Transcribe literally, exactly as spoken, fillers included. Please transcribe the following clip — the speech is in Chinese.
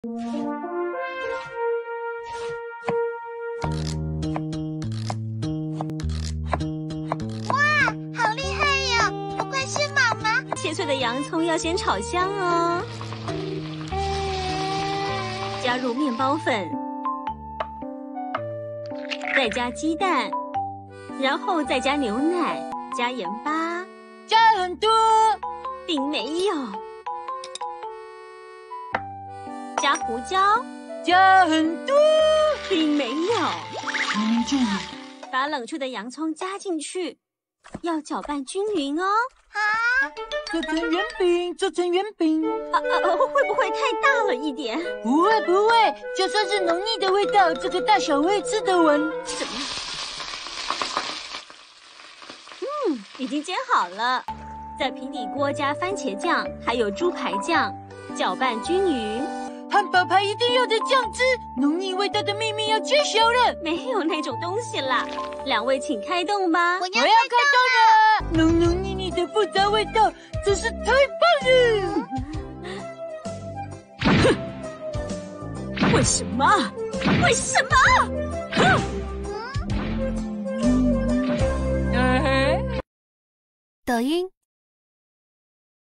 哇，好厉害呀！不愧是妈妈。 切碎的洋葱要先炒香哦，加入面包粉，再加鸡蛋，然后再加牛奶，加盐巴， 加很多， 并没有。加胡椒， 加很多， 并没有。 明明就有。 把冷却的洋葱加进去，要搅拌均匀哦。 啊！ 做成圆饼，做成圆饼。 啊啊！会不会太大了一点？ 不会不会，就算是浓腻的味道，这个大小我也吃得完。 什么？嗯，已经煎好了。在平底锅加番茄酱，还有猪排酱，搅拌均匀。 汉堡排一定要的酱汁，浓腻味道的秘密要揭晓了。 没有那种东西啦，两位请开动吧。 我要我要开动了！浓浓腻腻的复杂味道，真是太棒了！哼，为什么？为什么？ 嗯， 抖音。